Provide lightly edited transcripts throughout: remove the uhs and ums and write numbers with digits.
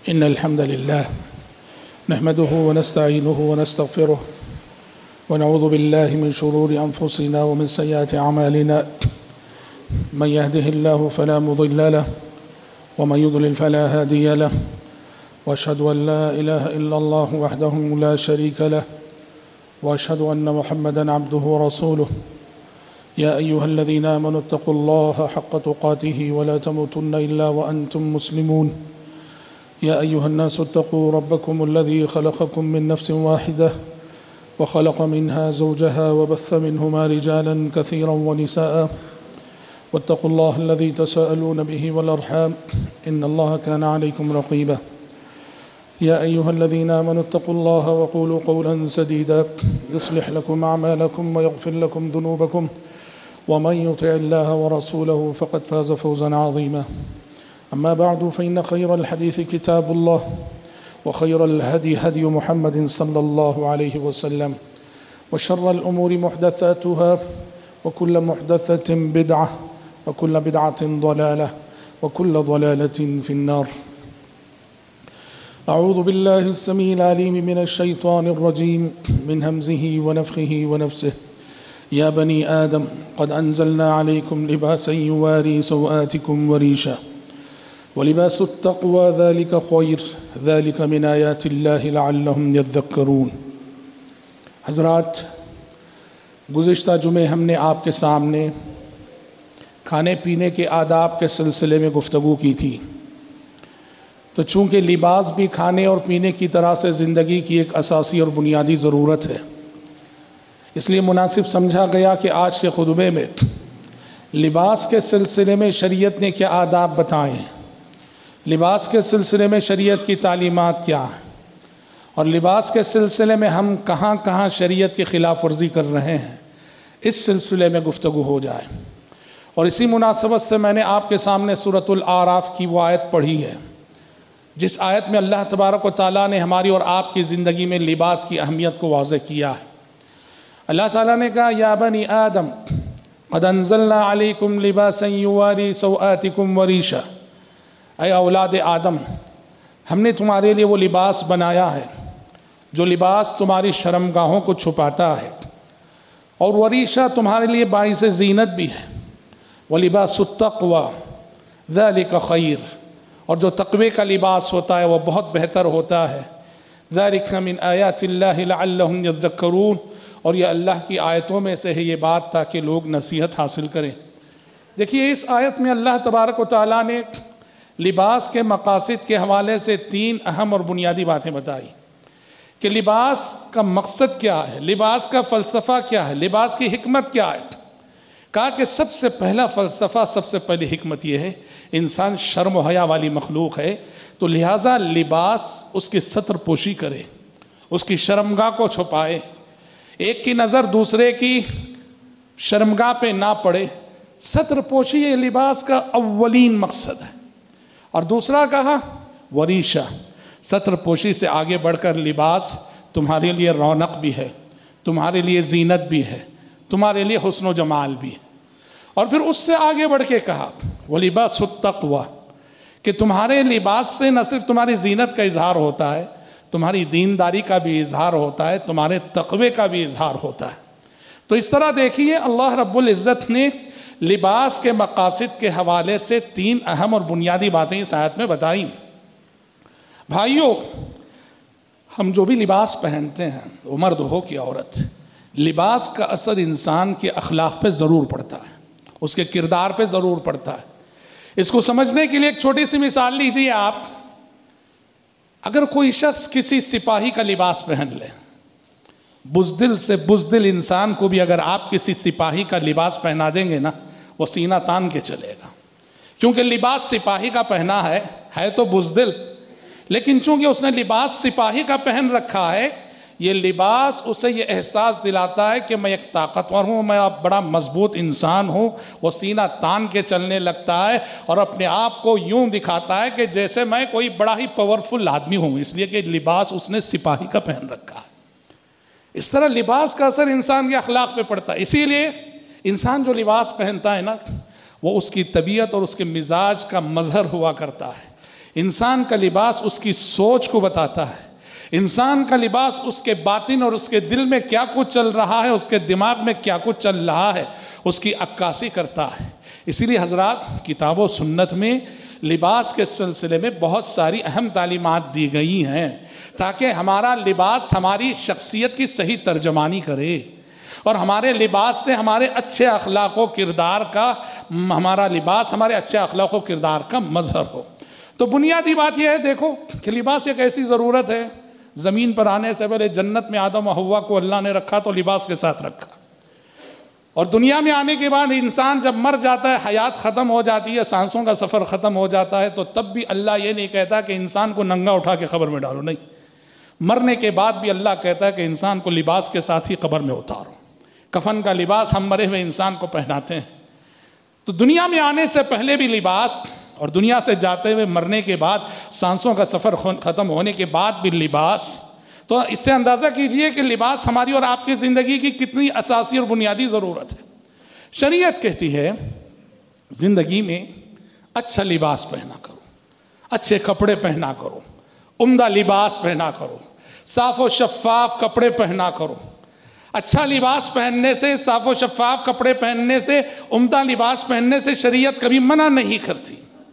إن الحمد لله نحمده ونستعينه ونستغفره ونعوذ بالله من شرور أنفسنا ومن سيئات أعمالنا من يهده الله فلا مضل له ومن يضلل فلا هادي له وأشهد أن لا إله إلا الله وحده لا شريك له وأشهد أن محمدا عبده ورسوله يا أيها الذين آمنوا اتقوا الله حق تقاته ولا تموتن إلا وأنتم مسلمون يا أيها الناس اتقوا ربكم الذي خلقكم من نفس واحدة وخلق منها زوجها وبث منهما رجالا كثيرا ونساء واتقوا الله الذي تساءلون به والأرحام إن الله كان عليكم رقيبا يا أيها الذين آمنوا اتقوا الله وقولوا قولا سديدا يصلح لكم أعمالكم ويغفر لكم ذنوبكم ومن يطع الله ورسوله فقد فاز فوزا عظيما أما بعد فإن خير الحديث كتاب الله وخير الهدي هدي محمد صلى الله عليه وسلم وشر الأمور محدثاتها وكل محدثة بدعة وكل بدعة ضلالة وكل ضلالة في النار أعوذ بالله السميع العليم من الشيطان الرجيم من همزه ونفخه ونفسه يا بني آدم قد أنزلنا عليكم لباسا يواري سوآتكم وريشا ولباس التقوى ذلك خير ذلك من آيات الله لعلهم يذكرون. حضرات، گزشتہ جمعے ہم نے آپ کے سامنے کھانے پینے کے آداب کے سلسلے میں گفتگو کی تھی. تو چونکہ لباس بھی کھانے اور پینے کی طرح سے زندگی کی ایک اساسی اور بنیادی ضرورت ہے، اس لیے مناسب سمجھا گیا کہ آج کے خطبے میں لباس کے سلسلے میں شریعت نے کیا آداب بتائے ہیں، لباس کے سلسلے میں شریعت کی تعلیمات کیا ہیں، اور لباس کے سلسلے میں ہم کہاں کہاں شریعت کی خلاف ورزی کر رہے ہیں، اس سلسلے میں گفتگو ہو جائے. اور اسی مناسبت سے میں نے آپ کے سامنے سورۃ الاعراف کی وہ آیت پڑھی ہے جس آیت میں اللہ تبارک و تعالیٰ نے ہماری اور آپ کی زندگی میں لباس کی اہمیت کو واضح کیا ہے. اللہ تعالیٰ نے کہا یا بنی آدم قد انزلنا علیکم لباسا یواری سوآتکم وریشا، اے اولاد آدم، ہم نے تمہارے لیے وہ لباس بنایا ہے جو لباس تمہاری شرمگاہوں کو چھپاتا ہے، اور وریشا تمہارے لیے باعث زینت بھی ہے. وَلِبَاسُ التَّقْوَى ذَلِكَ خَيْرٌ، اور جو تقوی کا لباس ہوتا ہے وہ بہت بہتر ہوتا ہے. ذَلِكَ مِنْ آيَاتِ اللَّهِ لَعَلَّهُمْ يَذَّكَّرُونَ، اور یہ اللہ کی آیتوں میں سے ہے یہ بات تاکہ لوگ نصیحت حاصل کریں. دیکھیے، اس آیت میں اللہ تبارک و تعالیٰ نے لباس کے مقاصد کے حوالے سے 3 اہم اور بنیادی باتیں بتائی کہ لباس کا مقصد کیا ہے، لباس کا فلسفہ کیا ہے، لباس کی حکمت کیا ہے. کہا کہ سب سے پہلا فلسفہ، سب سے پہلی حکمت یہ ہے انسان شرم و حیا والی مخلوق ہے، تو لہٰذا لباس اس کی ستر پوشی کرے، اس کی شرمگاہ کو چھپائے، ایک کی نظر دوسرے کی شرمگاہ پہ نہ پڑے. ستر پوشی یہ لباس کا اولین مقصد ہے. اور دوسرا کہا وریشہ، ستر پوشی سے آگے بڑھ کر لباس تمہارے لیے رونق بھی ہے، تمہارے لیے زینت بھی ہے، تمہارے لیے حسن و جمال بھی ہے. اور پھر اس سے آگے بڑھ کے کہا وَلِبَاسُ التَّقْوَى، کہ تمہارے لباس سے نہ صرف تمہاری زینت کا اظہار ہوتا ہے، تمہاری دینداری کا بھی اظہار ہوتا ہے، تمہارے تقوی کا بھی اظہار ہوتا ہے. تو اس طرح دیکھیے اللہ رب العزت نے لباس کے مقاصد کے حوالے سے 3 اہم اور بنیادی باتیں اس آیت میں بتائیں. بھائیوں، ہم جو بھی لباس پہنتے ہیں، وہ مرد ہو کہ عورت، لباس کا اثر انسان کے اخلاق پہ ضرور پڑتا ہے، اس کے کردار پہ ضرور پڑتا ہے. اس کو سمجھنے کے لیے ایک چھوٹی سی مثال لیجیے. آپ اگر کوئی شخص کسی سپاہی کا لباس پہن لے، بزدل سے بزدل انسان کو بھی اگر آپ کسی سپاہی کا لباس پہنا دیں گے نا، وہ سینہ تان کے چلے گا، کیونکہ لباس سپاہی کا پہنا ہے تو بزدل، لیکن چونکہ اس نے لباس سپاہی کا پہن رکھا ہے، یہ لباس اسے یہ احساس دلاتا ہے کہ میں ایک طاقتور ہوں، میں بڑا مضبوط انسان ہوں. وہ سینہ تان کے چلنے لگتا ہے اور اپنے آپ کو یوں دکھاتا ہے کہ جیسے میں کوئی بڑا ہی پاورفل آدمی ہوں، اس لیے کہ لباس اس نے سپاہی کا پہن رکھا ہے. اس طرح لباس کا اثر انسان کے اخلاق پہ پڑتا ہے. اسی لیے انسان جو لباس پہنتا ہے نا، وہ اس کی طبیعت اور اس کے مزاج کا مظہر ہوا کرتا ہے. انسان کا لباس اس کی سوچ کو بتاتا ہے، انسان کا لباس اس کے باطن اور اس کے دل میں کیا کچھ چل رہا ہے، اس کے دماغ میں کیا کچھ چل رہا ہے، اس کی عکاسی کرتا ہے۔ اسی لیے حضرات کتاب و سنت میں لباس کے سلسلے میں بہت ساری اہم تعلیمات دی گئی ہیں تاکہ ہمارا لباس ہماری شخصیت کی صحیح ترجمانی کرے اور ہمارے لباس سے ہمارے اچھے اخلاق و کردار کا، ہمارا لباس ہمارے اچھے اخلاق و کردار کا مظہر ہو۔ تو بنیادی بات یہ ہے دیکھو کہ لباس ایک ایسی ضرورت ہے، زمین پر آنے سے پہلے جنت میں آدم و حوا کو اللہ نے رکھا تو لباس کے ساتھ رکھا، اور دنیا میں آنے کے بعد انسان جب مر جاتا ہے، حیات ختم ہو جاتی ہے، سانسوں کا سفر ختم ہو جاتا ہے، تو تب بھی اللہ یہ نہیں کہتا کہ انسان کو ننگا اٹھا کے قبر میں ڈالو، نہیں، مرنے کے بعد بھی اللہ کہتا ہے کہ انسان کو لباس کے ساتھ ہی قبر میں اتارو۔ کفن کا لباس ہم مرے ہوئے انسان کو پہناتے ہیں، تو دنیا میں آنے سے پہلے بھی لباس اور دنیا سے جاتے ہوئے مرنے کے بعد سانسوں کا سفر ختم ہونے کے بعد بھی لباس۔ تو اس سے اندازہ کیجئے کہ لباس ہماری اور آپ کی زندگی کی کتنی اساسی اور بنیادی ضرورت ہے۔ شریعت کہتی ہے زندگی میں اچھا لباس پہنا کرو، اچھے کپڑے پہنا کرو، عمدہ لباس پہنا کرو، صاف و شفاف کپڑے پہنا کرو۔ اچھا لباس پہننے سے، صاف و شفاف کپڑے پہننے سے، عمدہ لباس پہننے سے شریعت کبھی منع نہیں کرتی،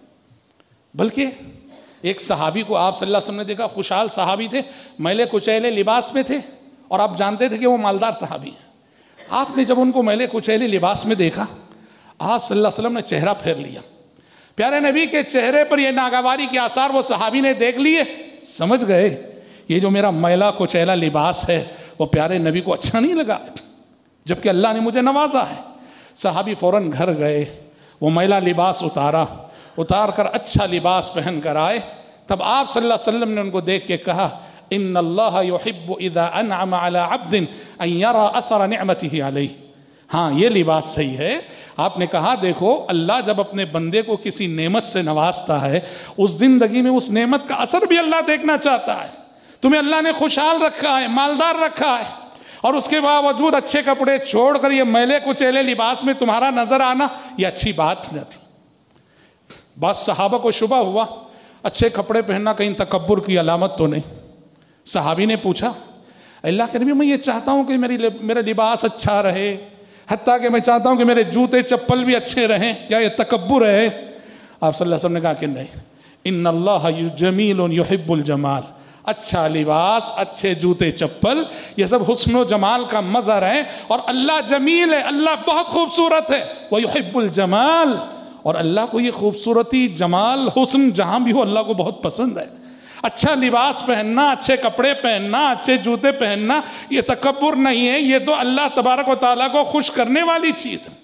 بلکہ ایک صحابی کو آپ صلی اللہ علیہ وسلم نے دیکھا، خوشحال صحابی تھے، میلے کچیلے لباس میں تھے، اور آپ جانتے تھے کہ وہ مالدار صحابی ہیں۔ آپ نے جب ان کو میلے کچیلے لباس میں دیکھا، آپ صلی اللہ علیہ وسلم نے چہرہ پھیر لیا۔ پیارے نبی کے چہرے پر یہ ناگواری کے آثار وہ صحابی نے دیکھ لیے، سمجھ گئے یہ جو میرا میلا کچیلا لباس ہے وہ پیارے نبی کو اچھا نہیں لگا، جبکہ اللہ نے مجھے نوازا ہے۔ صحابی فوراً گھر گئے، وہ میلا لباس اتار کر اچھا لباس پہن کر آئے۔ تب آپ صلی اللہ علیہ وسلم نے ان کو دیکھ کے کہا، ان اللہ یحب اذا انعم علی عبد ان یرى اثر نعمته علیہ۔ ہاں یہ لباس صحیح ہے۔ آپ نے کہا دیکھو اللہ جب اپنے بندے کو کسی نعمت سے نوازتا ہے، اس زندگی میں اس نعمت کا اثر بھی اللہ دیکھنا چاہتا ہے۔ تمہیں اللہ نے خوشحال رکھا ہے، مالدار رکھا ہے، اور اس کے باوجود اچھے کپڑے چھوڑ کر یہ میلے کچیلے لباس میں تمہارا نظر آنا یہ اچھی بات نہ تھی۔ بعض صحابہ کو شبہ ہوا اچھے کپڑے پہننا کہیں تکبر کی علامت تو نہیں۔ صحابی نے پوچھا، اللہ کے نبی میں یہ چاہتا ہوں کہ میرا لباس اچھا رہے، حتیٰ کہ میں چاہتا ہوں کہ میرے جوتے چپل بھی اچھے رہیں، کیا یہ تکبر ہے؟ آپ صلی اللہ علیہ وسلم نے کہا کہ نہیں، ان اللہ جمیل یحب الجمال۔ اچھا لباس، اچھے جوتے چپل، یہ سب حسن و جمال کا مظہر ہے، اور اللہ جمیل ہے، اللہ بہت خوبصورت ہے، وہ یحب الجمال، اور اللہ کو یہ خوبصورتی، جمال، حسن جہاں بھی ہو اللہ کو بہت پسند ہے۔ اچھا لباس پہننا، اچھے کپڑے پہننا، اچھے جوتے پہننا یہ تکبر نہیں ہے، یہ تو اللہ تبارک و تعالیٰ کو خوش کرنے والی چیز ہے۔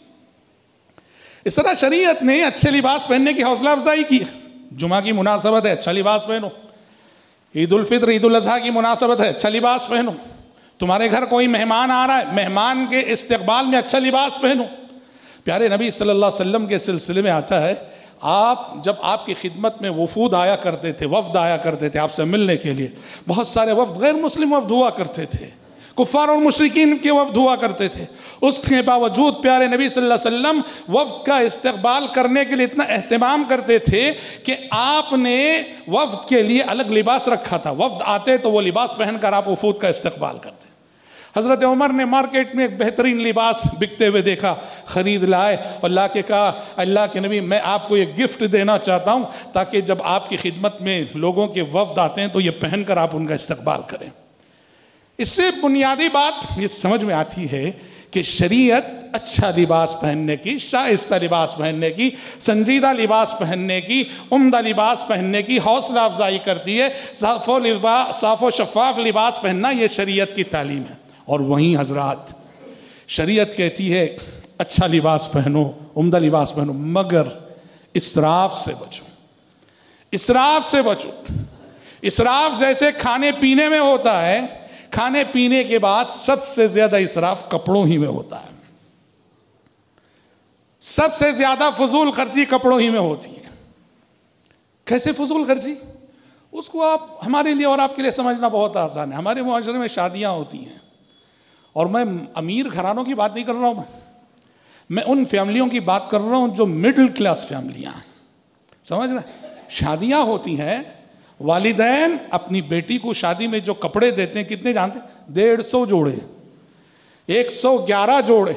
اس طرح شریعت نے اچھے لباس پہننے کی حوصلہ افزائی کی۔ جمعہ کی مناسبت ہے، اچھا لباس پہنو۔ عید الفطر، عید الاضحیٰ کی مناسبت ہے، اچھا لباس پہنو۔ تمہارے گھر کوئی مہمان آ رہا ہے، مہمان کے استقبال میں اچھا لباس پہنو۔ پیارے نبی صلی اللہ علیہ وسلم کے سلسلے میں آتا ہے، جب آپ کی خدمت میں وفود آیا کرتے تھے، وفد آیا کرتے تھے آپ سے ملنے کے لیے، بہت سارے وفد غیر مسلم وفد ہوا کرتے تھے، کفار اور مشرکین کے وفد ہوا کرتے تھے، اس کے باوجود پیارے نبی صلی اللہ علیہ وسلم وفد کا استقبال کرنے کے لیے اتنا اہتمام کرتے تھے کہ آپ نے وفد کے لیے الگ لباس رکھا تھا۔ وفد آتے تو وہ لباس پہن کر آپ وفود کا استقبال کرتے۔ حضرت عمر نے مارکیٹ میں ایک بہترین لباس بکتے ہوئے دیکھا، خرید لائے اور لا کے کہا، اللہ کے نبی میں آپ کو یہ گفٹ دینا چاہتا ہوں تاکہ جب آپ کی خدمت میں لوگوں کے وفد آتے ہیں تو یہ پہن کر آپ ان کا استقبال کریں۔ اس سے بنیادی بات یہ سمجھ میں آتی ہے کہ شریعت اچھا لباس پہننے کی، شائستہ لباس پہننے کی، سنجیدہ لباس پہننے کی، عمدہ لباس پہننے کی حوصلہ افزائی کرتی ہے۔ صاف و شفاف لباس پہننا یہ شریعت کی تعلیم ہے۔ اور وہیں حضرات شریعت کہتی ہے اچھا لباس پہنو، عمدہ لباس پہنو، مگر اسراف سے بچو، اسراف سے بچو۔ اسراف جیسے کھانے پینے میں ہوتا ہے، کھانے پینے کے بعد سب سے زیادہ اسراف کپڑوں ہی میں ہوتا ہے، سب سے زیادہ فضول خرچی کپڑوں ہی میں ہوتی ہے۔ کیسے فضول خرچی؟ اس کو آپ ہمارے لیے اور آپ کے لیے سمجھنا بہت آسان ہے۔ ہمارے معاشرے میں شادیاں ہوتی ہیں، اور میں امیر گھرانوں کی بات نہیں کر رہا ہوں، میں ان فیملیوں کی بات کر رہا ہوں جو مڈل کلاس فیملیاں ہیں، سمجھ رہے ہیں؟ شادیاں ہوتی ہیں، والدین اپنی بیٹی کو شادی میں جو کپڑے دیتے ہیں کتنے جانتے ہیں؟ 150 جوڑے، 111 جوڑے،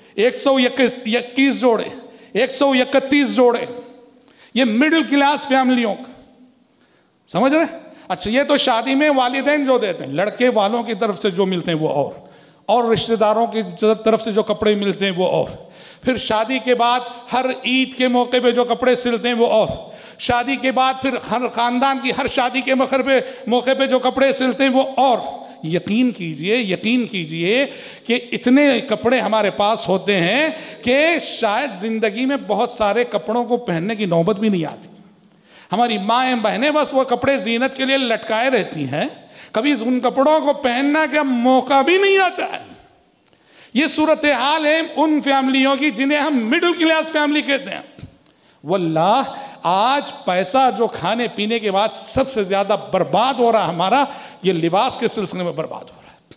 121 جوڑے، 131 جوڑے. یہ مڈل کلاس فیملیوں کا، سمجھ رہے؟ اچھا یہ تو شادی میں والدین جو دیتے ہیں، لڑکے والوں کی طرف سے جو ملتے ہیں وہ اور رشتہ داروں کی طرف سے جو کپڑے ملتے ہیں وہ اور. پھر شادی کے بعد ہر عید کے موقع پہ جو کپڑے سلتے ہیں وہ اور. شادی کے بعد پھر ہر خاندان کی ہر شادی کے موقع پہ جو کپڑے سلتے ہیں وہ اور. یقین کیجئے کہ اتنے کپڑے ہمارے پاس ہوتے ہیں کہ شاید زندگی میں بہت سارے کپڑوں کو پہننے کی نوبت بھی نہیں آتی. ہماری مائیں بہنیں بس وہ کپڑے زینت کے لیے لٹکائے رہتی ہیں، کبھی ان کپڑوں کو پہننا کا موقع بھی نہیں آتا ہے. یہ صورتحال ہے ان فیملیوں کی جنہیں ہم مڈل کلاس فیملی کہتے ہیں. واللہ آج پیسہ جو کھانے پینے کے بعد سب سے زیادہ برباد ہو رہا ہمارا، یہ لباس کے سلسلے میں برباد ہو رہا ہے.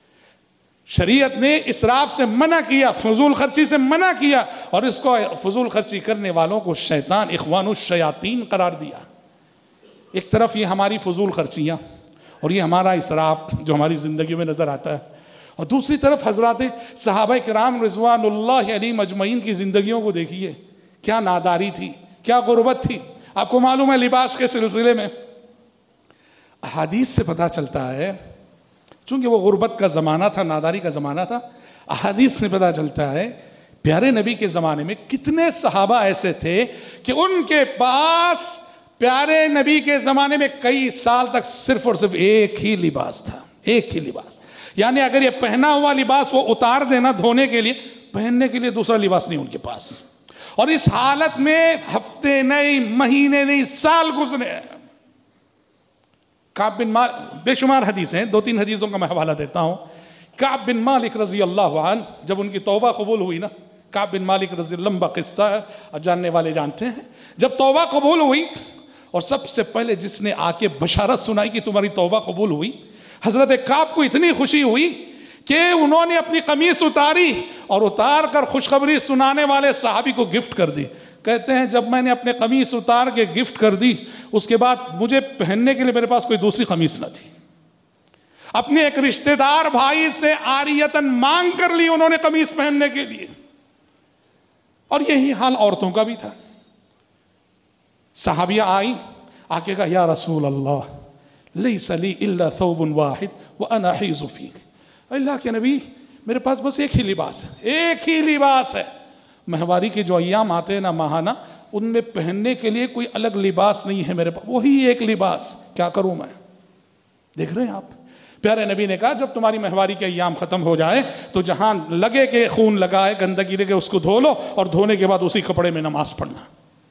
شریعت نے اسراف سے منع کیا، فضول خرچی سے منع کیا، اور اس کو فضول خرچی کرنے والوں کو شیطان اخوان الشیاطین قرار دیا. ایک طرف یہ ہماری فضول خرچیاں اور یہ ہمارا اسراف جو ہماری زندگی میں نظر آتا ہے، اور دوسری طرف حضرات صحابہ کرام رضوان اللہ علیہم اجمعین کی زندگیوں کو دیکھیے، کیا ناداری تھی، کیا غربت تھی. آپ کو معلوم ہے لباس کے سلسلے میں احادیث سے پتہ چلتا ہے، چونکہ وہ غربت کا زمانہ تھا، ناداری کا زمانہ تھا، احادیث سے پتہ چلتا ہے پیارے نبی کے زمانے میں کتنے صحابہ ایسے تھے کہ ان کے پاس پیارے نبی کے زمانے میں کئی سال تک صرف اور صرف ایک ہی لباس تھا، ایک ہی لباس. یعنی اگر یہ پہنا ہوا لباس وہ اتار دینا دھونے کے لیے، پہننے کے لیے دوسرا لباس نہیں ان کے پاس. اور اس حالت میں ہفتے نہیں، مہینے نہیں، سال گزرے. کعب بن مالک، بے شمار حدیثیں، 2-3 حدیثوں کا میں حوالہ دیتا ہوں. کعب بن مالک رضی اللہ عنہ جب ان کی توبہ قبول ہوئی نا، کعب بن مالک رضی اللہ، لمبا قصہ ہے اور جاننے والے جانتے ہیں. جب توبہ قبول ہوئی اور سب سے پہلے جس نے آ کے بشارت سنائی کہ تمہاری توبہ قبول ہوئی، حضرت کعب کو اتنی خوشی ہوئی کہ انہوں نے اپنی قمیص اتاری اور اتار کر خوشخبری سنانے والے صحابی کو گفٹ کر دی. کہتے ہیں جب میں نے اپنے قمیص اتار کے گفٹ کر دی، اس کے بعد مجھے پہننے کے لیے میرے پاس کوئی دوسری قمیص نہ تھی. اپنے ایک رشتہ دار بھائی سے عاریتاً مانگ کر لی انہوں نے قمیص پہننے کے لیے. اور یہی حال عورتوں کا بھی تھا. صحابیہ آئی، آ کے کہا یا رسول اللہ لیس لی الا ثوب واحد وانا احیض فیہ. اللہ کے نبی میرے پاس بس ایک ہی لباس ہے، ایک ہی لباس ہے. مہواری کے جو ایام آتے ہیں نا ماہانہ، ان میں پہننے کے لیے کوئی الگ لباس نہیں ہے میرے پاس، وہی ایک لباس، کیا کروں میں؟ دیکھ رہے ہیں آپ، پیارے نبی نے کہا جب تمہاری مہواری کے ایام ختم ہو جائے تو جہاں لگے کہ خون لگا ہے، گندگی لگے، اس کو دھو لو اور دھونے کے بعد اسی کپڑے میں نماز پڑھنا.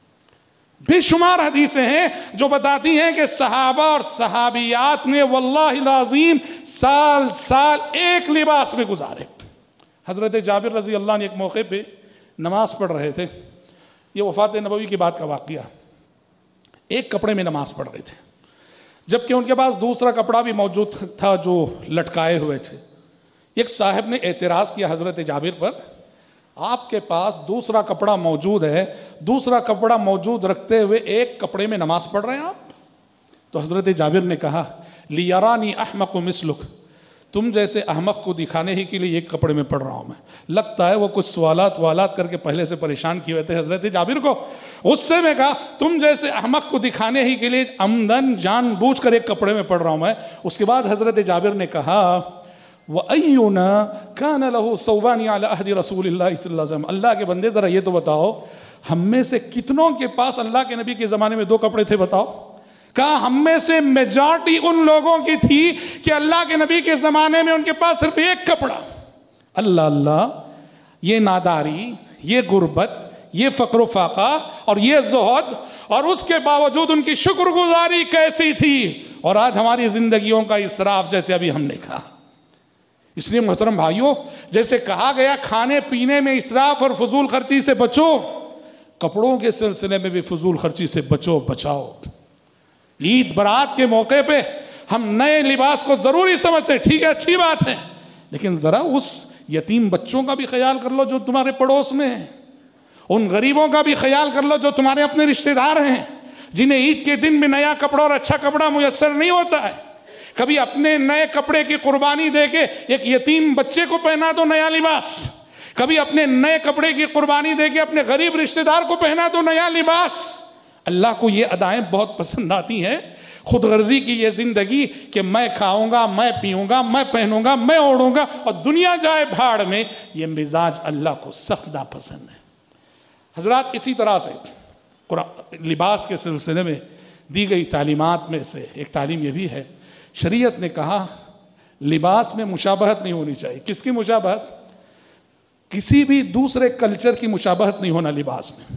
بے شمار حدیثیں ہیں جو بتاتی ہیں کہ صحابہ اور صحابیات نے واللہ العظیم سال ایک لباس میں گزارے. حضرت جابر رضی اللہ عنہ ایک موقع پہ نماز پڑھ رہے تھے، یہ وفات نبوی کی بات کا واقعہ. ایک کپڑے میں نماز پڑھ رہے تھے، جبکہ ان کے پاس دوسرا کپڑا بھی موجود تھا جو لٹکائے ہوئے تھے. ایک صاحب نے اعتراض کیا حضرت جابر پر، آپ کے پاس دوسرا کپڑا موجود ہے، دوسرا کپڑا موجود رکھتے ہوئے ایک کپڑے میں نماز پڑھ رہے ہیں آپ؟ تو حضرت جابر نے کہا لیرانی احمق مثلک، تم جیسے احمق کو دکھانے ہی کے لیے ایک کپڑے میں پڑھ رہا ہوں میں. لگتا ہے وہ کچھ سوالات کر کے پہلے سے پریشان کیے ہوئے تھے حضرت جابر کو. اس سے میں کہا تم جیسے احمق کو دکھانے ہی کے لیے عمدن جان بوجھ کر ایک کپڑے میں پڑھ رہا ہوں میں. اس کے بعد حضرت جابر نے کہا وَأَيُّنَا كَانَ لَهُ ثَوْبَانِ عَلَى عَهْدِ رَسُولِ اللَّهِ صلی اللہ علیہ وسلم. اللہ کے بندے ذرا یہ تو بتاؤ ہم میں سے کتنوں کے پاس اللہ کے نبی کے زمانے میں 2 کپڑے تھے بتاؤ؟ کہا ہم میں سے میجارٹی ان لوگوں کی تھی کہ اللہ کے نبی کے زمانے میں ان کے پاس صرف ایک کپڑا. اللہ، یہ ناداری، یہ غربت، یہ فقر و فاقہ اور یہ زہد، اور اس کے باوجود ان کی شکر گزاری کیسی تھی. اور آج ہماری زندگیوں کا اسراف جیسے ابھی ہم نے کہا. اس لیے محترم بھائیوں، جیسے کہا گیا کھانے پینے میں اسراف اور فضول خرچی سے بچو، کپڑوں کے سلسلے میں بھی فضول خرچی سے بچاؤ. عید برات کے موقع پہ ہم نئے لباس کو ضروری سمجھتے ہیں، ٹھیک ہے، اچھی بات ہے، لیکن ذرا اس یتیم بچوں کا بھی خیال کر لو جو تمہارے پڑوس میں ہیں، ان غریبوں کا بھی خیال کر لو جو تمہارے اپنے رشتہ دار ہیں. جنہیں عید کے دن میں نیا کپڑا اور اچھا کپڑا میسر نہیں ہوتا ہے، کبھی اپنے نئے کپڑے کی قربانی دے کے ایک یتیم بچے کو پہنا دو نیا لباس، کبھی اپنے نئے کپڑے کی قربانی دے کے اپنے غریب رشتہ دار کو پہنا دو نیا لباس۔ اللہ کو یہ ادائیں بہت پسند آتی ہیں، خود غرضی کی یہ زندگی کہ میں کھاؤں گا، میں پیوں گا، میں پہنوں گا، میں اوڑھوں گا اور دنیا جائے بھاڑ میں، یہ مزاج اللہ کو سخت ناپسند ہے۔ حضرات، اسی طرح سے لباس کے سلسلے میں دی گئی تعلیمات میں سے ایک تعلیم یہ بھی ہے، شریعت نے کہا لباس میں مشابہت نہیں ہونی چاہیے۔ کس کی مشابہت؟ کسی بھی دوسرے کلچر کی مشابہت نہیں ہونا لباس میں،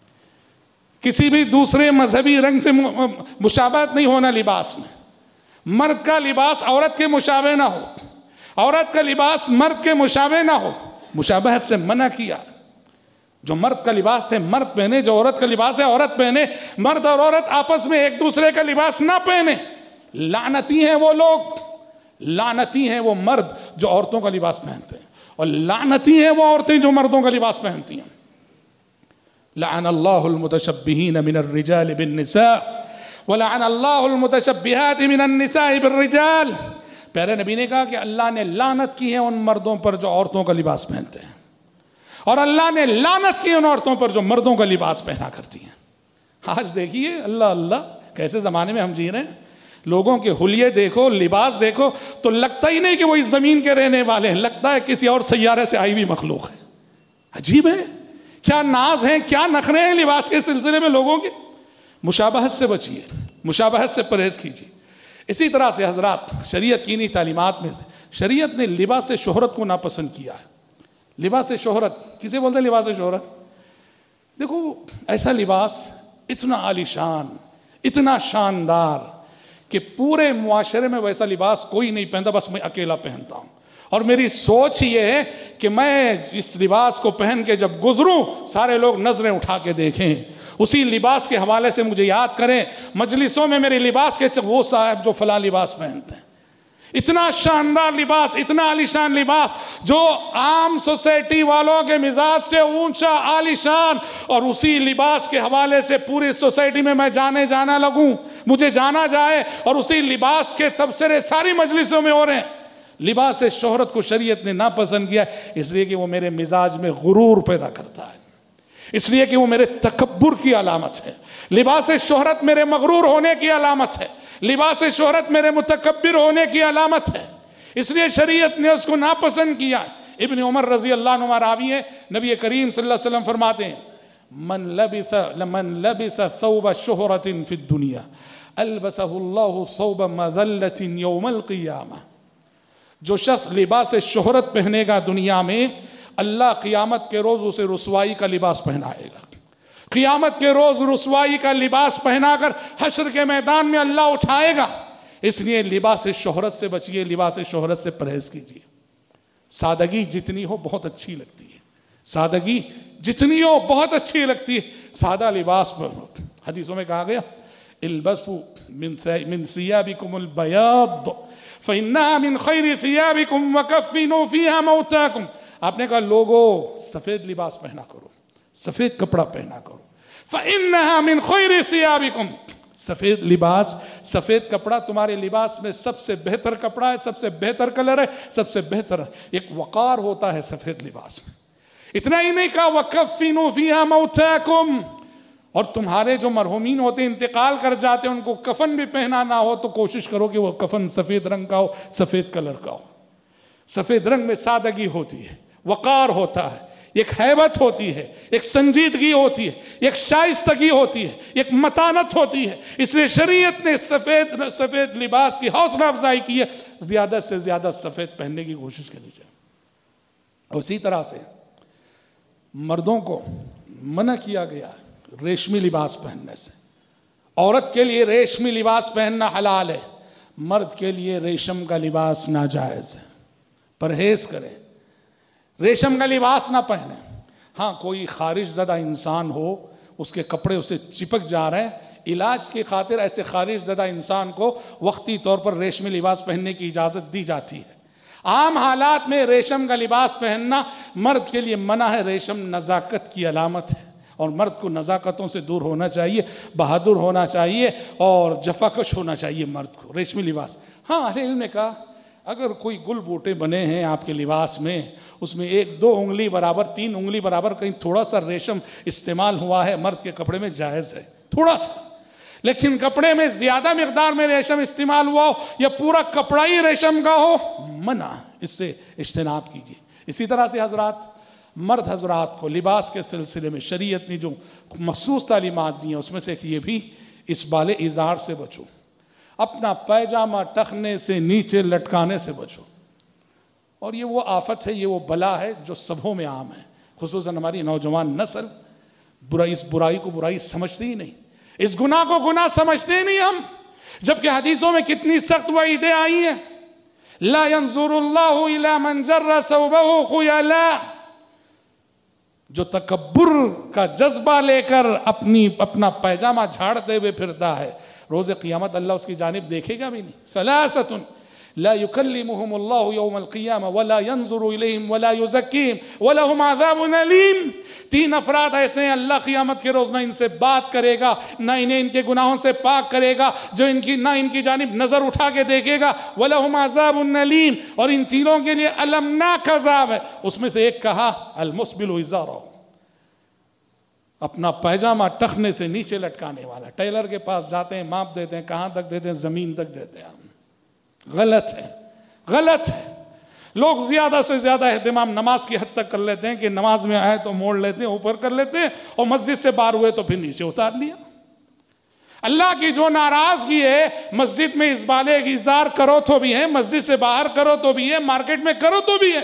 کسی بھی دوسرے مذہبی رنگ سے مشابہت نہیں ہونا لباس میں۔ مرد کا لباس عورت کے مشابہ نہ ہو، عورت کا لباس مرد کے مشابہ نہ ہو، مشابہت سے منع کیا۔ جو مرد کا لباس ہے مرد پہنے، جو عورت کا لباس ہے عورت پہنے، مرد اور عورت آپس میں ایک دوسرے کا لباس نہ پہنے۔ لعنتی ہیں وہ لوگ، لعنتی ہیں وہ مرد جو عورتوں کا لباس پہنتے ہیں، اور لعنتی ہیں وہ عورتیں جو مردوں کا لباس پہنتی ہیں۔ لعن اللہ المتشبہین من الرجال بالنساء ولعن اللہ المتشبہات من النساء بالرجال۔ پیارے نبی نے کہا کہ اللہ نے لعنت کی ہے ان مردوں پر جو عورتوں کا لباس پہنتے ہیں، اور اللہ نے لعنت کی ان عورتوں پر جو مردوں کا لباس پہنا کرتی ہیں۔ آج دیکھیے اللہ اللہ کیسے زمانے میں ہم جی رہے ہیں، لوگوں کے حلیے دیکھو، لباس دیکھو تو لگتا ہی نہیں کہ وہ اس زمین کے رہنے والے ہیں، لگتا ہے کسی اور سیارے سے آئی ہوئی مخلوق ہے۔ عجیب ہے، کیا ناز ہیں، کیا نخرے ہیں لباس کے سلسلے میں لوگوں کے۔ مشابہت سے بچیے، مشابہت سے پرہیز کیجیے۔ اسی طرح سے حضرات، شریعت کی انہی تعلیمات میں سے شریعت نے لباس شہرت کو ناپسند کیا ہے۔ لباس شہرت کسے بولتے ہیں؟ لباس شہرت، دیکھو ایسا لباس اتنا عالیشان، اتنا شاندار کہ پورے معاشرے میں ویسا لباس کوئی نہیں پہنتا، بس میں اکیلا پہنتا ہوں، اور میری سوچ یہ ہے کہ میں اس لباس کو پہن کے جب گزروں سارے لوگ نظریں اٹھا کے دیکھیں، اسی لباس کے حوالے سے مجھے یاد کریں، مجلسوں میں میرے لباس کے وہ صاحب جو فلاں لباس پہنتے ہیں۔ اتنا شاندار لباس، اتنا عالیشان لباس جو عام سوسائٹی والوں کے مزاج سے اونچا عالیشان، اور اسی لباس کے حوالے سے پوری سوسائٹی میں میں جانا لگوں، مجھے جانا جائے، اور اسی لباس کے تبصرے ساری مجلسوں میں ہو رہے ہیں۔ لباس شہرت کو شریعت نے ناپسند کیا، اس لیے کہ وہ میرے مزاج میں غرور پیدا کرتا ہے، اس لیے کہ وہ میرے تکبر کی علامت ہے۔ لباس شہرت میرے مغرور ہونے کی علامت ہے، لباس شہرت میرے متکبر ہونے کی علامت ہے، اس لیے شریعت نے اس کو ناپسند کیا۔ ابن عمر رضی اللہ عنہ راوی ہیں، نبی کریم صلی اللہ علیہ وسلم فرماتے ہیں من لبس ثوب شہرت فی الدنیا البسہ اللہ ثوب مذلت یوم القیامہ۔ جو شخص لباس شہرت پہنے گا دنیا میں، اللہ قیامت کے روز اسے رسوائی کا لباس پہنائے گا۔ قیامت کے روز رسوائی کا لباس پہنا کر حشر کے میدان میں اللہ اٹھائے گا۔ اس لیے لباس شہرت سے بچیے، لباس شہرت سے پرہیز کیجیے۔ سادگی جتنی ہو بہت اچھی لگتی ہے، سادگی جتنی ہو بہت اچھی لگتی ہے۔ سادہ لباس پر حدیثوں میں کہا گیا البسوا من ثيابكم البياض فإنها من خير ثيابكم وكفنوا فيها موتاكم۔ آپ نے کہا لوگوں سفید لباس پہنا کرو، سفید کپڑا پہنا کرو، فإنها من خير ثيابكم۔ سفید لباس، سفید کپڑا تمہارے لباس میں سب سے بہتر کپڑا ہے، سب سے بہتر کلر ہے، سب سے بہتر ایک وقار ہوتا ہے سفید لباس میں۔ اتنا ہی نہیں کہا وَكَفِّنُوا فِيهَا مَوْتَاكُمْ، اور تمہارے جو مرحومین ہوتے ہیں، انتقال کر جاتے ہیں، ان کو کفن بھی پہنا نہ ہو تو کوشش کرو کہ وہ کفن سفید رنگ کا ہو، سفید کلر کا ہو۔ سفید رنگ میں سادگی ہوتی ہے، وقار ہوتا ہے، ایک ہیبت ہوتی ہے، ایک سنجیدگی ہوتی ہے، ایک شائستگی ہوتی ہے، ایک متانت ہوتی ہے۔ اس لیے شریعت نے سفید لباس کی حوصلہ افزائی کی ہے، زیادہ سے زیادہ سفید پہننے کی کوشش کرنی چاہیے۔ اسی طرح سے مردوں کو منع کیا گیا ریشمی لباس پہننے سے۔ عورت کے لیے ریشمی لباس پہننا حلال ہے، مرد کے لیے ریشم کا لباس ناجائز ہے۔ پرہیز کریں، ریشم کا لباس نہ پہنے۔ ہاں کوئی خارش زدہ انسان ہو، اس کے کپڑے اسے چپک جا رہے ہیں، علاج کی خاطر ایسے خارش زدہ انسان کو وقتی طور پر ریشمی لباس پہننے کی اجازت دی جاتی ہے۔ عام حالات میں ریشم کا لباس پہننا مرد کے لیے منع ہے، ریشم نزاکت کی علامت ہے، اور مرد کو نزاکتوں سے دور ہونا چاہیے، بہادر ہونا چاہیے اور جفاکش ہونا چاہیے مرد کو. ریشمی لباس. ہاں اہل علم نے کہا اگر کوئی گل بوٹے بنے ہیں آپ کے لباس میں، اس میں 1-2 انگلی برابر 3 انگلی برابر کہیں تھوڑا سا ریشم استعمال ہوا ہے مرد کے کپڑے میں جائز ہے تھوڑا سا، لیکن کپڑے میں زیادہ مقدار میں ریشم استعمال ہوا ہو یا پورا کپڑا ہی ریشم کا ہو، منع، اس سے اجتناب کیجیے. اسی طرح سے حضرات، مرد حضرات کو لباس کے سلسلے میں شریعت نے جو مخصوص تعلیمات دی ہیں اس میں سے یہ بھی اسبال ازار سے بچو، اپنا پیجامہ ٹخنے سے نیچے لٹکانے سے بچو. اور یہ وہ آفت ہے، یہ وہ بلا ہے جو سبھوں میں عام ہے، خصوصاً ہماری نوجوان نسل اس برائی کو برائی سمجھتی ہی نہیں، اس گناہ کو گناہ سمجھتے ہی نہیں ہم، جبکہ حدیثوں میں کتنی سخت وعیدیں آئی ہیں. لا ينظر اللہ الی من جر ثوبہ خیلا، جو تکبر کا جذبہ لے کر اپنا پیجامہ جھاڑتے ہوئے پھرتا ہے، روز قیامت اللہ اس کی جانب دیکھے گا بھی نہیں. ثلاثۃ لا يكلمهم الله يوم القيامة ولا ينظر إليهم ولا يزكيهم ولهم عذاب أليم. 3 افراد ایسے ہیں اللہ قیامت کے روز نہ ان سے بات کرے گا، نہ انہیں ان کے گناہوں سے پاک کرے گا، جو نہ ان کی جانب نظر اٹھا کے دیکھے گا. وَلَهُمْ عَذَابٌ أَلِيمٌ، اور ان تینوں کے لیے المناک عذاب ہے. اس میں سے ایک کہا المسبل ازارہ، اپنا پیجامہ ٹخنے سے نیچے لٹکانے والا. ٹیلر کے پاس جاتے ہیں، ماپ دیتے ہیں، کہاں تک دیتے ہیں؟ زمین تک دیتے ہیں. غلط ہے، غلط ہے. لوگ زیادہ سے زیادہ اہتمام نماز کی حد تک کر لیتے ہیں کہ نماز میں آئے تو موڑ لیتے ہیں، اوپر کر لیتے ہیں، اور مسجد سے باہر ہوئے تو پھر نیچے اتار لیا. اللہ کی جو ناراضگی ہے، مسجد میں اسبال ازار کرو تو بھی ہے، مسجد سے باہر کرو تو بھی ہے، مارکیٹ میں کرو تو بھی ہے.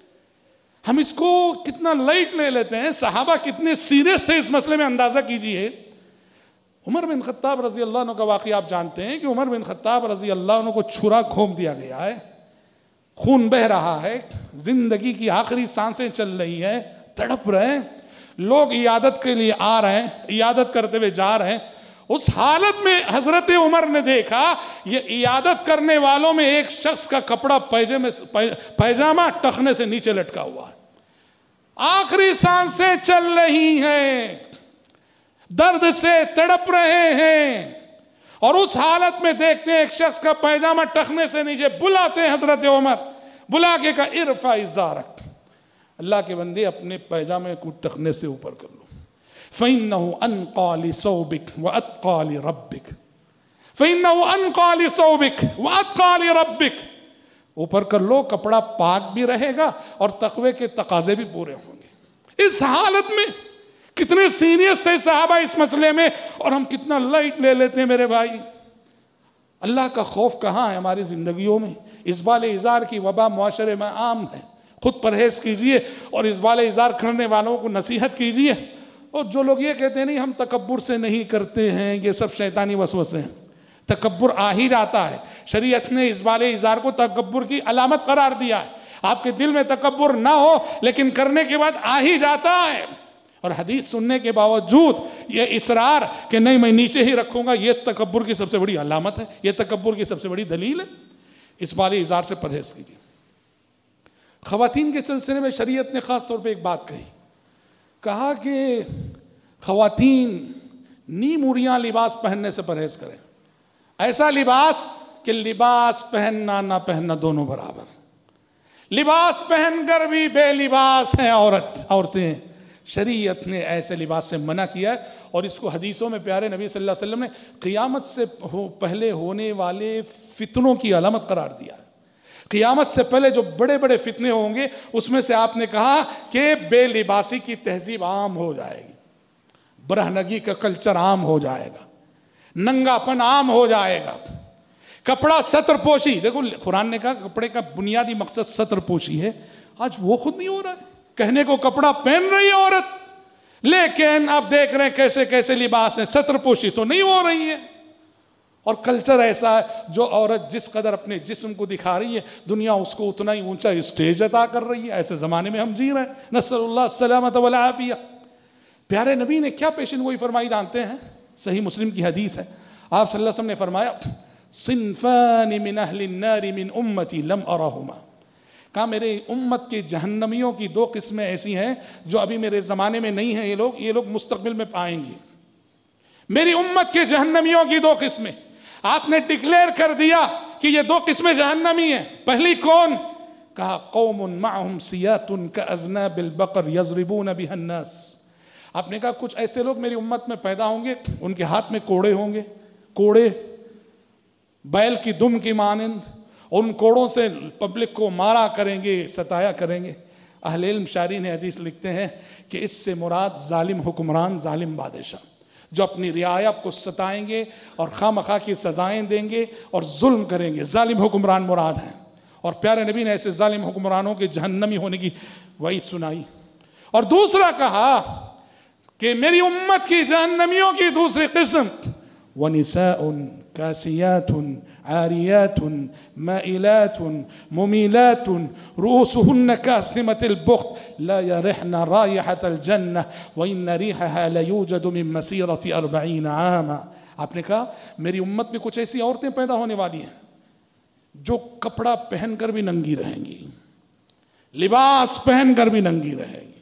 ہم اس کو کتنا لائٹ لے لیتے ہیں. صحابہ کتنے سیریس تھے اس مسئلے میں، اندازہ کیجئے. عمر بن خطاب رضی اللہ عنہ کا واقعہ آپ جانتے ہیں کہ عمر بن خطاب رضی اللہ عنہ کو چھرا گھونپ دیا گیا ہے، خون بہ رہا ہے، زندگی کی آخری سانسیں چل رہی ہے، تڑپ رہے ہیں. لوگ عیادت کے لیے آ رہے ہیں، عیادت کرتے ہوئے جا رہے ہیں. اس حالت میں حضرت عمر نے دیکھا یہ عیادت کرنے والوں میں ایک شخص کا کپڑا پیجامہ ٹخنے سے نیچے لٹکا ہوا ہے، آخری سانسیں چل رہی ہیں، درد سے تڑپ رہے ہیں، اور اس حالت میں دیکھتے ہیں ایک شخص کا پیجامہ ٹخنے سے نیچے. بلاتے ہیں حضرت عمر، بلا کے کہا ارفع ازارک، اللہ کے بندے اپنے پیجامے کو ٹخنے سے اوپر کر لو. فَإِنَّهُ أَنْقَى لِثَوْبِكَ وَأَتْقَى لِرَبِّكَ، فَإِنَّهُ أَنْقَى لِثَوْبِكَ وَأَتْقَى لِرَبِّكَ. اوپر کر لو، کپڑا پاک بھی رہے گا اور تقوی کے تقاضے بھی پورے ہوں گے. اس حالت میں کتنے سیریس تھے صحابہ اس مسئلے میں، اور ہم کتنا لائٹ لے لیتے ہیں میرے بھائی. اللہ کا خوف کہاں ہے ہماری زندگیوں میں؟ اسبال ازار کی وبا معاشرے میں عام ہے. خود پرہیز کیجئے اور اسبال ازار کرنے والوں کو نصیحت کیجئے. اور جو لوگ یہ کہتے ہیں نہیں ہم تکبر سے نہیں کرتے ہیں، یہ سب شیطانی وسوسے ہیں. تکبر آ ہی جاتا ہے. شریعت نے اسبال ازار کو تکبر کی علامت قرار دیا ہے. آپ کے دل میں تکبر نہ ہو لیکن کرنے کے بعد آ ہی جاتا ہے. اور حدیث سننے کے باوجود یہ اصرار کہ نہیں میں نیچے ہی رکھوں گا، یہ تکبر کی سب سے بڑی علامت ہے، یہ تکبر کی سب سے بڑی دلیل ہے. اسبال ازار سے پرہیز کیجیے. خواتین کے سلسلے میں شریعت نے خاص طور پہ ایک بات کہا کہ خواتین نیم اوریاں لباس پہننے سے پرہیز کریں. ایسا لباس کہ لباس پہننا نہ پہننا دونوں برابر. لباس پہن کر بھی بے لباس ہیں عورتیں. شریعت نے ایسے لباس سے منع کیا ہے، اور اس کو حدیثوں میں پیارے نبی صلی اللہ علیہ وسلم نے قیامت سے پہلے ہونے والے فتنوں کی علامت قرار دیا ہے. قیامت سے پہلے جو بڑے بڑے فتنے ہوں گے اس میں سے آپ نے کہا کہ بے لباسی کی تہذیب عام ہو جائے گی، برہنگی کا کلچر عام ہو جائے گا، ننگا پن عام ہو جائے گا. کپڑا ستر پوشی، دیکھو قرآن نے کہا کپڑے کا بنیادی مقصد ستر پوشی ہے. آج وہ خود نہیں ہو رہا ہے. کہنے کو کپڑا پہن رہی ہے عورت، لیکن آپ دیکھ رہے ہیں کیسے کیسے لباس ہیں. ستر پوشی تو نہیں ہو رہی ہے. اور کلچر ایسا ہے جو عورت جس قدر اپنے جسم کو دکھا رہی ہے دنیا اس کو اتنا ہی اونچا اسٹیج عطا کر رہی ہے. ایسے زمانے میں ہم جی رہے ہیں. نسأل اللہ السلامۃ والعافیہ. پیارے نبی نے کیا پیشن گوئی فرمائی جانتے ہیں؟ صحیح مسلم کی حدیث ہے. آپ صلی اللہ علیہ وسلم نے فرمایا صنفان من اہل النار من امتی لم ارہما. کہا میرے امت کے جہنمیوں کی دو قسمیں ایسی ہیں جو ابھی میرے زمانے میں نہیں ہیں، یہ لوگ مستقبل میں پائیں گے. میری امت کے جہنمیوں کی دو قسمیں. آپ نے ڈکلیئر کر دیا کہ یہ دو قسمیں جہنمی ہیں. پہلی کون؟ کہا قوم معهم سیات کاذناب البقر یضربون بها الناس. آپ نے کہا کچھ ایسے لوگ میری امت میں پیدا ہوں گے، ان کے ہاتھ میں کوڑے ہوں گے، کوڑے بیل کی دم کی مانند، ان کوڑوں سے پبلک کو مارا کریں گے، ستایا کریں گے. اہل علم شارحین حدیث لکھتے ہیں کہ اس سے مراد ظالم حکمران، ظالم بادشاہ جو اپنی رعایا کو ستائیں گے اور خواہ کی سزائیں دیں گے اور ظلم کریں گے، ظالم حکمران مراد ہیں. اور پیارے نبی نے ایسے ظالم حکمرانوں کے جہنمی ہونے کی وعید سنائی. اور دوسرا کہا کہ میری امت کی جہنمیوں کی دوسری قسم وَنِسَاءٌ كَاسِيَاتٌ عَارِيَاتٌ مَائِلَاتٌ مُمِيلَاتٌ رُؤُوسُهُنَّ كَأَسْنِمَةِ الْبُخْتِ لَا يَرِحْنَ رَائِحَةَ الْجَنَّةِ وَإِنَّ رِيحَهَا لَيُوجَدُ مِن مَسِيرَةِ 40 عَامًا. آپ نے کہا میری امت میں کچھ ایسی عورتیں پیدا ہونے والی ہیں جو کپڑا پہن کر بھی ننگی رہیں گی، لباس پہن کر بھی ننگی رہیں گی.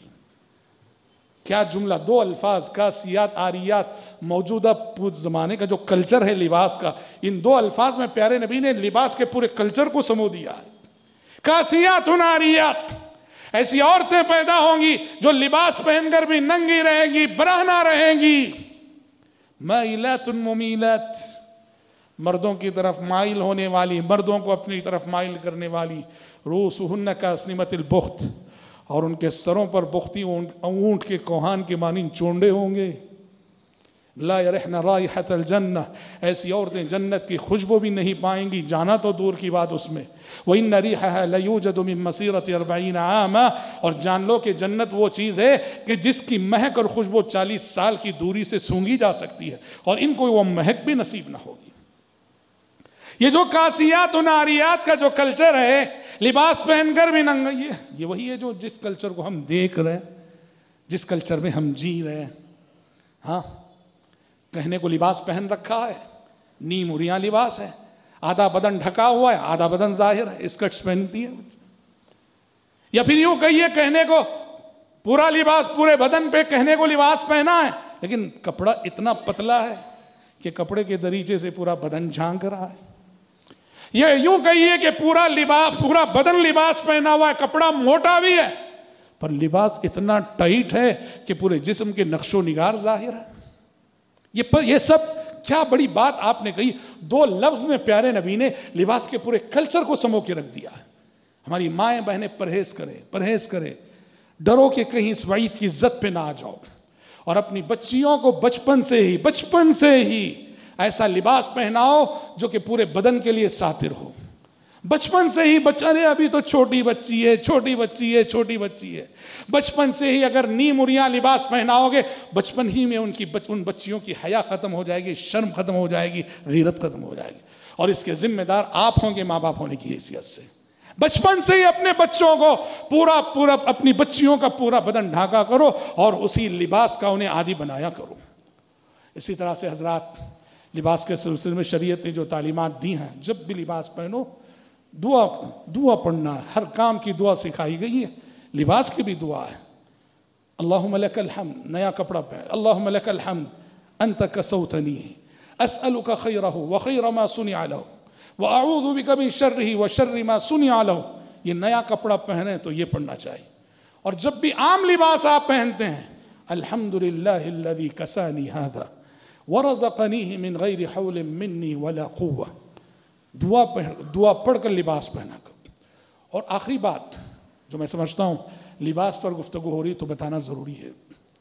کیا جملہ! دو الفاظ کاسیات آریات. موجودہ زمانے کا جو کلچر ہے لباس کا، ان دو الفاظ میں پیارے نبی نے لباس کے پورے کلچر کو سمو دیا ہے. کاسیات آریات، ایسی عورتیں پیدا ہوں گی جو لباس پہن کر بھی ننگی رہیں گی، برہنہ رہیں گی. مائلات ممیلات، مردوں کی طرف مائل ہونے والی، مردوں کو اپنی طرف مائل کرنے والی. رؤوسہن کاسنمۃ البخت، اور ان کے سروں پر بختی اونٹ کے کوہان کے مانند چونڈے ہوں گے. لا یرحن رائحۃ الجنہ، ایسی عورتیں جنت کی خوشبو بھی نہیں پائیں گی، جانا تو دور کی بات اس میں. وَإِنَّ رِيحَهَا لَيُوجَدُ مِن مَسِيرَةِ 40 عَامًا، اور جان لو کہ جنت وہ چیز ہے کہ جس کی مہک اور خوشبو 40 سال کی دوری سے سونگھی جا سکتی ہے، اور ان کو وہ مہک بھی نصیب نہ ہوگی. یہ جو کاسیات و ناریات کا جو کلچر ہے، لباس پہن کر بھی ننگا، یہ وہی ہے جو جس کلچر کو ہم دیکھ رہے ہیں، جس کلچر میں ہم جی رہے ہیں. ہاں، کہنے کو لباس پہن رکھا ہے، نیم اریاں لباس ہے، آدھا بدن ڈھکا ہوا ہے، آدھا بدن ظاہر ہے، اسکرٹس پہنتی ہے. یا پھر یوں کہیے کہنے کو پورا لباس پورے بدن پہ کہنے کو لباس پہنا ہے، لیکن کپڑا اتنا پتلا ہے کہ کپڑے کے دریچے سے پورا بدن جھانک رہا ہے. یہ یوں کہیے کہ پورا بدن لباس پہنا ہوا ہے، کپڑا موٹا بھی ہے، پر لباس اتنا ٹائٹ ہے کہ پورے جسم کے نقش و نگار ظاہر ہے. یہ سب کیا بڑی بات آپ نے کہی. دو لفظ میں پیارے نبی نے لباس کے پورے کلچر کو سمو کے رکھ دیا ہے. ہماری مائیں بہنیں پرہیز کرے، ڈرو کہ کہیں اس وعید کی عزت پہ نہ آ جاؤ، اور اپنی بچیوں کو بچپن سے ہی ایسا لباس پہناؤ جو کہ پورے بدن کے لیے ساتر ہو. بچپن سے ہی بچے، ابھی تو چھوٹی بچی ہے، بچپن سے ہی اگر نیم اریاں لباس پہناؤ گے، بچپن ہی میں ان بچیوں کی حیا ختم ہو جائے گی، شرم ختم ہو جائے گی، غیرت ختم ہو جائے گی. اور اس کے ذمہ دار آپ ہوں گے ماں باپ ہونے کی حیثیت سے. بچپن سے ہی اپنے بچوں کو پورا اپنی بچیوں کا پورا بدن ڈھانکا کرو اور اسی لباس کا انہیں عادی بنایا کرو. اسی طرح سے حضرات، لباس کے سلسلے میں شریعت نے جو تعلیمات دی ہیں، جب بھی لباس پہنو دعا پڑھنا ہے. ہر کام کی دعا سکھائی گئی ہے، لباس کی بھی دعا ہے. اللہم لک الحمد، نیا کپڑا پہن. اللہم لک الحمد انت کسوتنی اسألک خیرہ وخیر ما صنع لہ واعوذ بک من شرہ وشر ما صنع لہ. یہ نیا کپڑا پہنے تو یہ پڑھنا چاہیے. اور جب بھی عام لباس آپ پہنتے ہیں، الحمدللہ الذی کسانی ھذا ورزقنیہ من غیر حول منی ولا قوہ. دعا پڑھ کر لباس پہنا کرو. اور آخری بات جو میں سمجھتا ہوں لباس پر گفتگو ہو رہی تو بتانا ضروری ہے،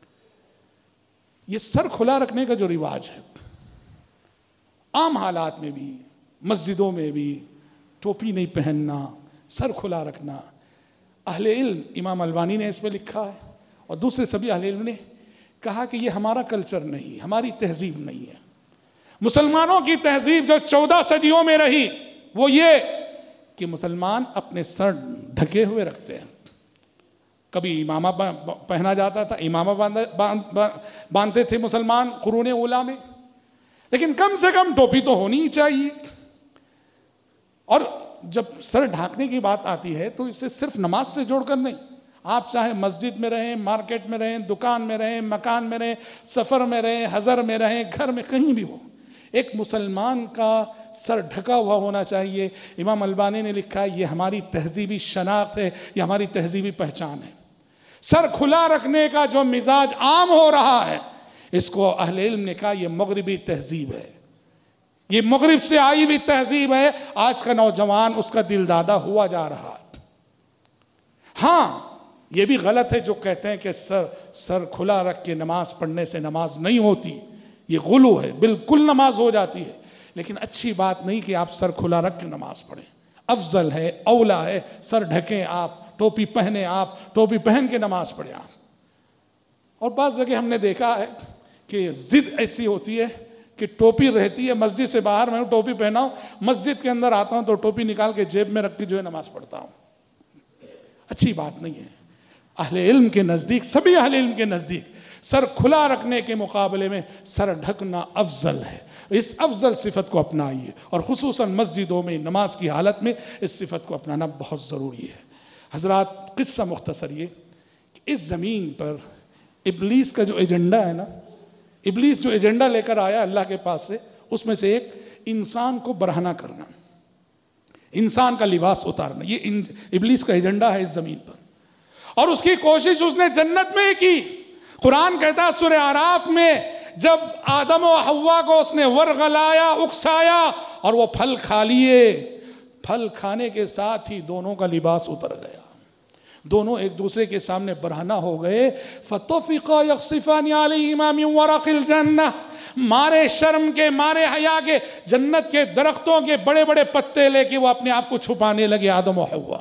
یہ سر کھلا رکھنے کا جو رواج ہے، عام حالات میں بھی، مسجدوں میں بھی ٹوپی نہیں پہننا، سر کھلا رکھنا، اہل علم امام البانی نے اس پہ لکھا ہے اور دوسرے سبھی اہل علم نے کہا کہ یہ ہمارا کلچر نہیں، ہماری تہذیب نہیں ہے. مسلمانوں کی تہذیب جو 14 صدیوں میں رہی وہ یہ کہ مسلمان اپنے سر ڈھکے ہوئے رکھتے ہیں. کبھی امامہ پہنا جاتا تھا، امامہ باندھتے تھے مسلمان قرون اولیٰ میں، لیکن کم سے کم ٹوپی تو ہونی ہی چاہیے. اور جب سر ڈھانکنے کی بات آتی ہے تو اسے صرف نماز سے جوڑ کر نہیں، آپ چاہے مسجد میں رہیں، مارکیٹ میں رہیں، دکان میں رہیں، مکان میں رہیں، سفر میں رہیں، حضر میں رہیں، گھر میں کہیں بھی ہو، ایک مسلمان کا سر ڈھکا ہوا ہونا چاہیے۔ امام البانی نے لکھا ہے یہ ہماری تہذیبی شناخت ہے، یہ ہماری تہذیبی پہچان ہے۔ سر کھلا رکھنے کا جو مزاج عام ہو رہا ہے، اس کو اہل علم نے کہا یہ مغربی تہذیب ہے، یہ مغرب سے آئی ہوئی تہذیب ہے۔ آج کا نوجوان اس کا دل دادا ہوا جا رہا ہے۔ ہاں یہ بھی غلط ہے جو کہتے ہیں کہ سر کھلا رکھ کے نماز پڑھنے سے نماز نہیں ہوتی، یہ غلو ہے، بالکل نماز ہو جاتی ہے، لیکن اچھی بات نہیں کہ آپ سر کھلا رکھ کے نماز پڑھیں۔ افضل ہے، اولا ہے، سر ڈھکیں آپ، ٹوپی پہنے آپ، ٹوپی پہن کے نماز پڑھیں آپ۔ اور بعض جگہ ہم نے دیکھا ہے کہ ضد ایسی ہوتی ہے کہ ٹوپی رہتی ہے، مسجد سے باہر میں ٹوپی پہنا ہوں، مسجد کے اندر آتا ہوں تو ٹوپی نکال کے جیب میں رکھ کے جو ہے نماز پڑھتا ہوں۔ اچھی بات نہیں ہے۔ اہل علم کے نزدیک، سبھی اہل علم کے نزدیک سر کھلا رکھنے کے مقابلے میں سر ڈھکنا افضل ہے۔ اس افضل صفت کو اپنائیے، اور خصوصاً مسجدوں میں نماز کی حالت میں اس صفت کو اپنانا بہت ضروری ہے۔ حضرات، قصہ مختصر یہ کہ اس زمین پر ابلیس کا جو ایجنڈا ہے نا، ابلیس جو ایجنڈا لے کر آیا اللہ کے پاس سے، اس میں سے ایک انسان کو برہنہ کرنا، انسان کا لباس اتارنا، یہ ابلیس کا ایجنڈا ہے اس زمین پر۔ اور اس کی کوشش اس نے جنت میں کی۔ قرآن کہتا ہے سورہ اعراف میں، جب آدم و حوا کو اس نے ورغلایا، اکسایا اور وہ پھل کھا لیے، پھل کھانے کے ساتھ ہی دونوں کا لباس اتر گیا، دونوں ایک دوسرے کے سامنے برہنہ ہو گئے۔ فَطَفِقَا يَخْصِفَانِ عَلَيْهِمَا مِنْ وَرَقِ الْجَنَّةِ، مارے شرم کے، مارے حیا کے، جنت کے درختوں کے بڑے بڑے پتے لے کے وہ اپنے آپ کو چھپانے لگے آدم و حوا۔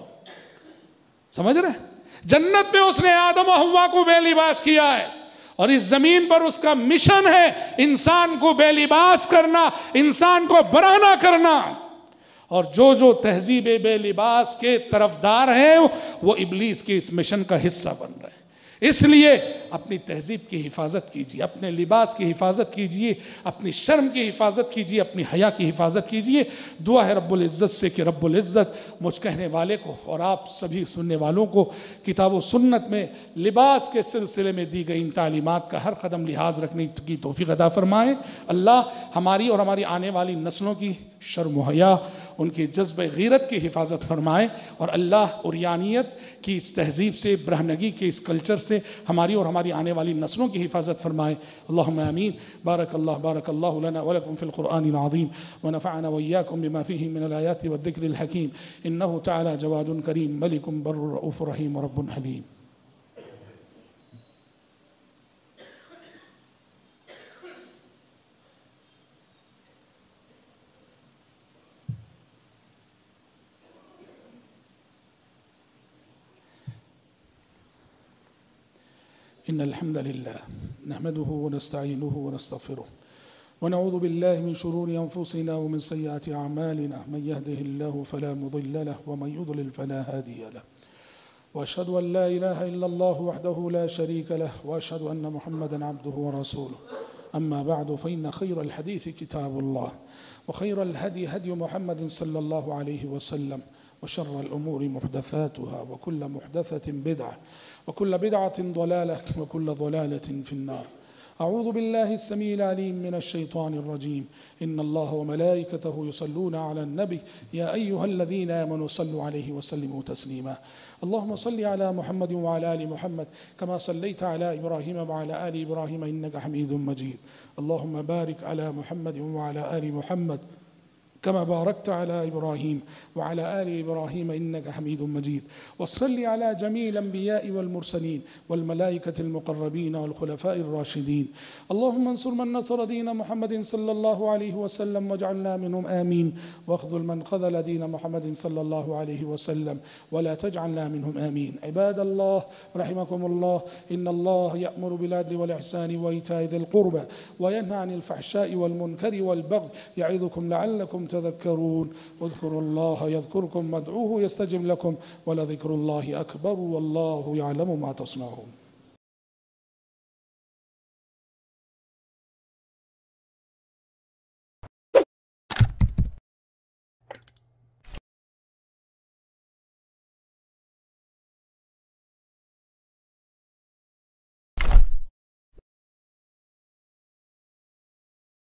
سمجھ رہے؟ جنت میں اس نے آدم و حوا کو بے لباس کیا ہے، اور اس زمین پر اس کا مشن ہے انسان کو بے لباس کرنا، انسان کو برہنہ کرنا۔ اور جو تہذیب بے لباس کے طرفدار ہیں وہ ابلیس کے اس مشن کا حصہ بن رہے ہیں۔ اس لیے اپنی تہذیب کی حفاظت کیجیے، اپنے لباس کی حفاظت کیجیے، اپنی شرم کی حفاظت کیجیے، اپنی حیا کی حفاظت کیجیے۔ دعا ہے رب العزت سے کہ رب العزت مجھ کہنے والے کو اور آپ سبھی سننے والوں کو کتاب و سنت میں لباس کے سلسلے میں دی گئی ان تعلیمات کا ہر قدم لحاظ رکھنے کی توفیق عطا فرمائے۔ اللہ ہماری اور ہماری آنے والی نسلوں کی شرم و حیا، ان کے جذب غیرت کی حفاظت فرمائے، اور اللہ عریانیت کی اس تہذیب سے، برہنگی کے اس کلچر سے ہماری اور ہماری آنے والی نسلوں کی حفاظت فرمائے۔ اللہم آمین۔ بارک اللہ لنا ولکم فی القرآن العظیم ونفعنا وإياكم بما فيه من الآیات والذکر الحکیم انہ تعالی جواد کریم ملک بر رؤوف رحیم رب حلیم۔ إن الحمد لله نحمده ونستعينه ونستغفره ونعوذ بالله من شرور أنفسنا ومن سيئات أعمالنا من يهده الله فلا مضل له ومن يضلل فلا هادي له وأشهد أن لا إله إلا الله وحده لا شريك له وأشهد أن محمدا عبده ورسوله أما بعد فإن خير الحديث كتاب الله وخير الهدي هدي محمد صلى الله عليه وسلم وشر الأمور محدثاتها وكل محدثة بدعة وكل بدعة ضلالة وكل ضلالة في النار أعوذ بالله السميع العليم من الشيطان الرجيم إن الله وملائكته يصلون على النبي يا أيها الذين آمنوا صلوا عليه وسلموا تسليما اللهم صل على محمد وعلى آل محمد كما صليت على إبراهيم وعلى آل إبراهيم إنك حميد مجيد اللهم بارك على محمد وعلى آل محمد كما باركت على إبراهيم وعلى آل إبراهيم إنك حميد مجيد وصل على جميع الأنبياء والمرسلين والملائكة المقربين والخلفاء الراشدين اللهم انصر من نصر دين محمد صلى الله عليه وسلم واجعلنا منهم آمين واخذل من خذل دين محمد صلى الله عليه وسلم ولا تجعلنا منهم آمين عباد الله رحمكم الله إن الله يأمر بالعدل والإحسان وإيتاء ذي القربى وينهى عن الفحشاء والمنكر والبغي يعظكم لعلكم تذكرون واذكروا الله يذكركم وادعوه يستجب لكم ولذكر الله أكبر والله يعلم ما تصنعون